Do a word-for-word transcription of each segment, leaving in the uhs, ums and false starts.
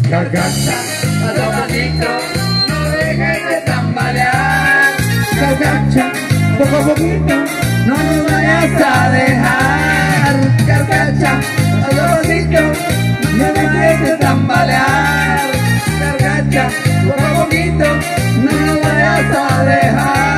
Carcacha, paso pasito, no dejes de tambalear. Carcacha, poco a poquito, no nos vayas a dejar. Carcacha, paso pasito, no dejes de tambalear. Carcacha, poco a poquito, no nos vayas a dejar.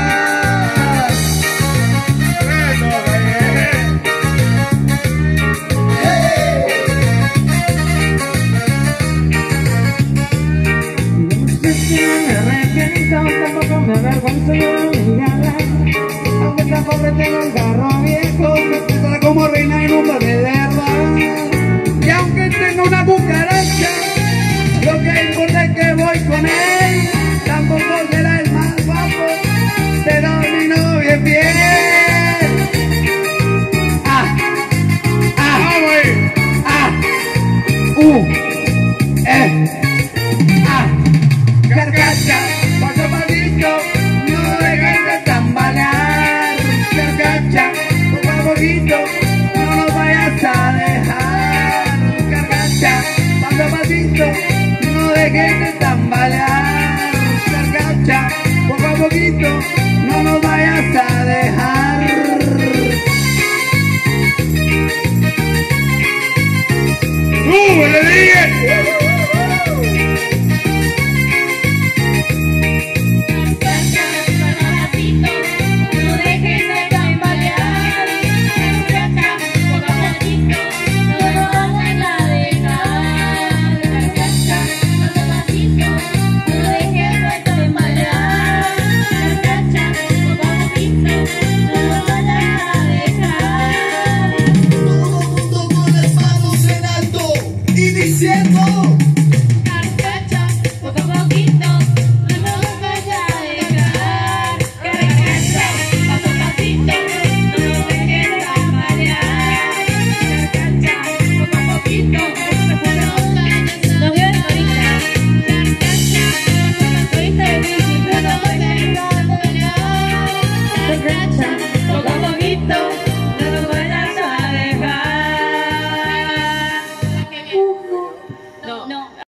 Tampoco me avergüenzo de mirarla, aunque tampoco tengo un carro viejo, me tratará como reina en un bar de hierba. Y aunque tenga una cucaracha, lo que importa es que voy con él. Tampoco será el más guapo, pero mi novio es fiel. Ah, ah, ah, uh, eh, ah, carcacha. Paso pasito, no dejes de tambalear. Carcacha, poco a poquito, no nos vayas a dejar. Carcacha, paso pasito, no dejes de tambalear.